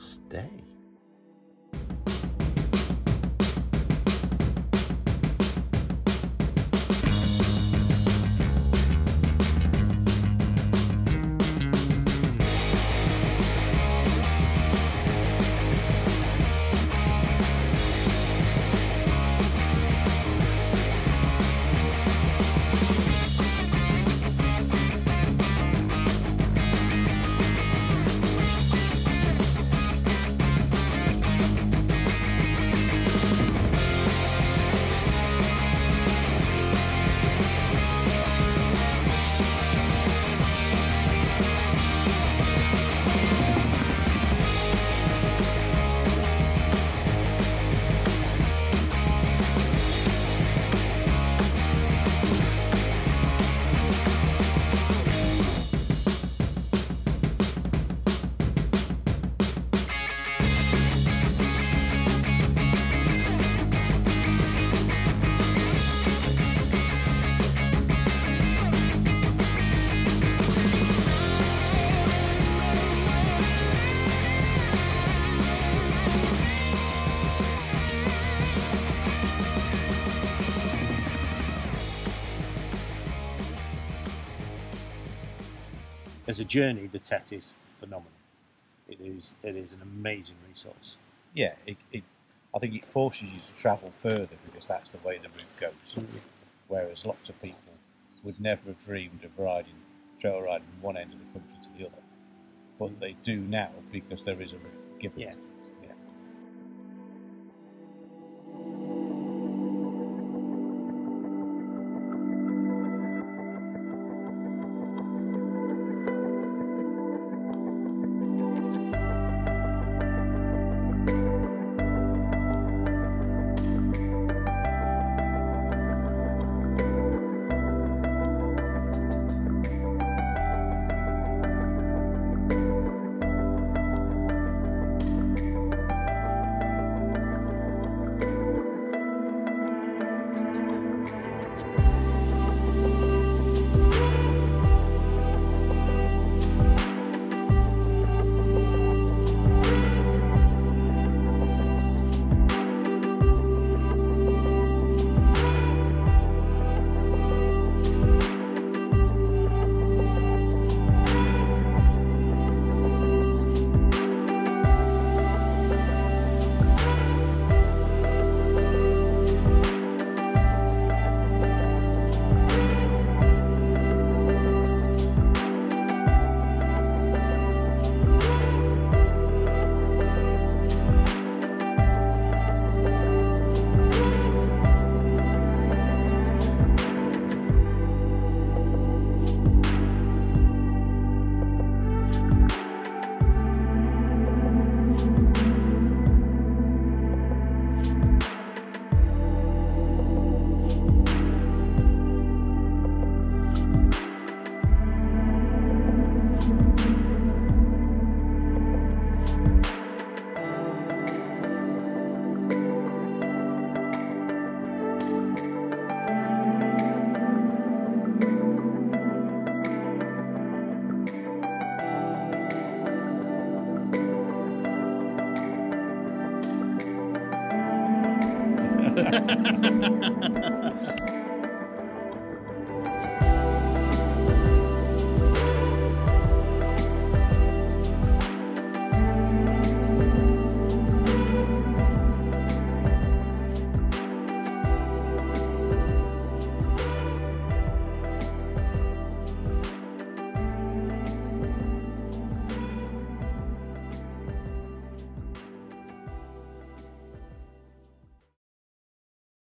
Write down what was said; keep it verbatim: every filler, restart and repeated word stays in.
stay. As a journey, the T E T is phenomenal. It is, it is an amazing resource. Yeah, it, it, I think it forces you to travel further because that's the way the route goes. Mm-hmm. Whereas lots of people would never have dreamed of riding, trail riding from one end of the country to the other. But they do now because there is a route given. Yeah.